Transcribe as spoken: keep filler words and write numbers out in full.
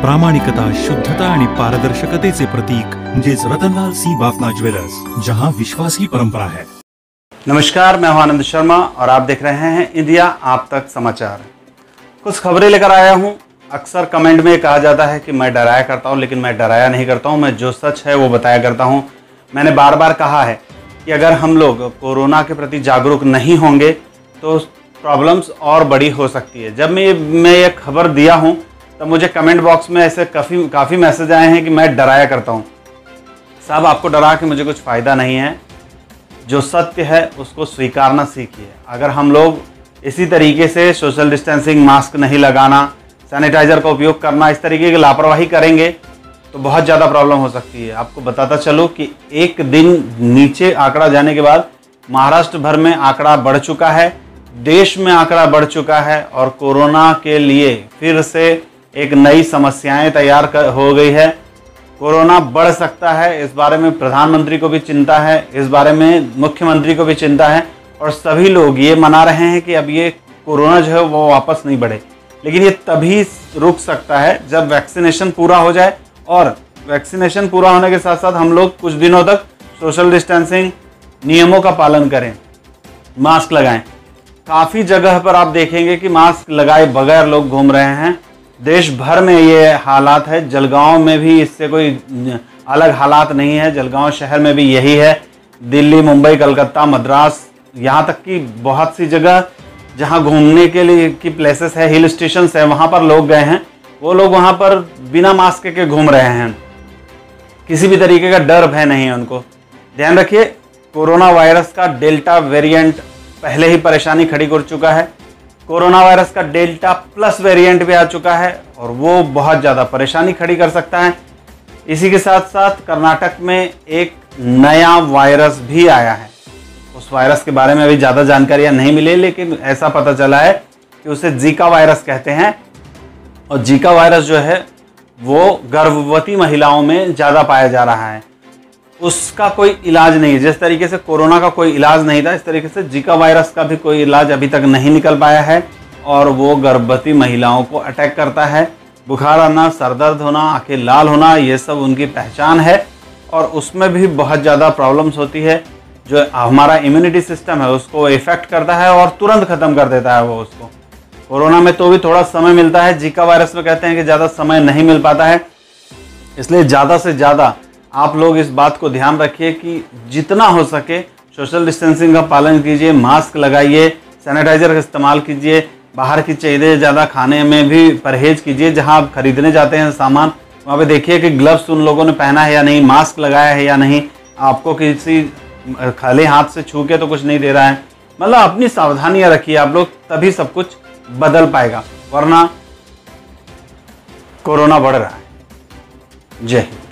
प्रामाणिकता, शुद्धता आणि पारदर्शकतेचे प्रतीक म्हणजेच रतनलाल सी बाफना ज्वेलर्स, जहां विश्वास की परंपरा है। नमस्कार, मैं हूं आनंद शर्मा और आप देख रहे हैं इंडिया आप तक समाचार। कुछ खबरें लेकर आया हूं। अक्सर कमेंट में कहा जाता है कि मैं डराया करता हूं, लेकिन मैं डराया नहीं करता हूं। मैं जो सच है वो बताया करता हूं। मैंने बार बार कहा है कि अगर हम लोग कोरोना के प्रति जागरूक नहीं होंगे तो प्रॉब्लम्स और बड़ी हो सकती है। जब मैं मैं ये खबर दिया हूं तब मुझे कमेंट बॉक्स में ऐसे काफ़ी काफ़ी मैसेज आए हैं कि मैं डराया करता हूं। साहब, आपको डरा के मुझे कुछ फ़ायदा नहीं है। जो सत्य है उसको स्वीकारना सीखिए। अगर हम लोग इसी तरीके से सोशल डिस्टेंसिंग, मास्क नहीं लगाना, सैनिटाइज़र का उपयोग करना, इस तरीके की लापरवाही करेंगे तो बहुत ज़्यादा प्रॉब्लम हो सकती है। आपको बताता चलो कि एक दिन नीचे आंकड़ा जाने के बाद महाराष्ट्र भर में आंकड़ा बढ़ चुका है, देश में आंकड़ा बढ़ चुका है और कोरोना के लिए फिर से एक नई समस्याएं तैयार कर हो गई है। कोरोना बढ़ सकता है, इस बारे में प्रधानमंत्री को भी चिंता है, इस बारे में मुख्यमंत्री को भी चिंता है और सभी लोग ये मना रहे हैं कि अब ये कोरोना जो है वो वापस नहीं बढ़े। लेकिन ये तभी रुक सकता है जब वैक्सीनेशन पूरा हो जाए और वैक्सीनेशन पूरा होने के साथ साथ हम लोग कुछ दिनों तक सोशल डिस्टेंसिंग नियमों का पालन करें, मास्क लगाएं। काफ़ी जगह पर आप देखेंगे कि मास्क लगाए बगैर लोग घूम रहे हैं। देश भर में ये हालात है। जलगांव में भी इससे कोई अलग हालात नहीं है। जलगांव शहर में भी यही है। दिल्ली, मुंबई, कलकत्ता, मद्रास, यहाँ तक कि बहुत सी जगह जहाँ घूमने के लिए की प्लेसेस है, हिल स्टेशंस है, वहाँ पर लोग गए हैं। वो लोग वहाँ पर बिना मास्क के घूम रहे हैं। किसी भी तरीके का डर भय नहीं है उनको। ध्यान रखिए, कोरोना वायरस का डेल्टा वेरिएंट पहले ही परेशानी खड़ी कर चुका है। कोरोना वायरस का डेल्टा प्लस वेरिएंट भी आ चुका है और वो बहुत ज़्यादा परेशानी खड़ी कर सकता है। इसी के साथ साथ कर्नाटक में एक नया वायरस भी आया है। उस वायरस के बारे में अभी ज़्यादा जानकारियाँ नहीं मिली, लेकिन ऐसा पता चला है कि उसे जीका वायरस कहते हैं और जीका वायरस जो है वो गर्भवती महिलाओं में ज़्यादा पाया जा रहा है। उसका कोई इलाज नहीं है। जिस तरीके से कोरोना का कोई इलाज नहीं था, इस तरीके से जीका वायरस का भी कोई इलाज अभी तक नहीं निकल पाया है और वो गर्भवती महिलाओं को अटैक करता है। बुखार आना, सर दर्द होना, आंखें लाल होना, ये सब उनकी पहचान है और उसमें भी बहुत ज़्यादा प्रॉब्लम्स होती है। जो हमारा इम्यूनिटी सिस्टम है उसको इफेक्ट करता है और तुरंत ख़त्म कर देता है वो उसको। कोरोना में तो भी थोड़ा समय मिलता है, जीका वायरस में कहते हैं कि ज़्यादा समय नहीं मिल पाता है। इसलिए ज़्यादा से ज़्यादा आप लोग इस बात को ध्यान रखिए कि जितना हो सके सोशल डिस्टेंसिंग का पालन कीजिए, मास्क लगाइए, सैनिटाइज़र का इस्तेमाल कीजिए, बाहर की चीज़ें ज़्यादा खाने में भी परहेज़ कीजिए। जहां आप खरीदने जाते हैं सामान, वहाँ पे देखिए कि ग्लव्स उन लोगों ने पहना है या नहीं, मास्क लगाया है या नहीं, आपको किसी खाली हाथ से छू के तो कुछ नहीं दे रहा है। मतलब अपनी सावधानियाँ रखिए आप लोग, तभी सब कुछ बदल पाएगा, वरना कोरोना बढ़ रहा है। जय हिंद।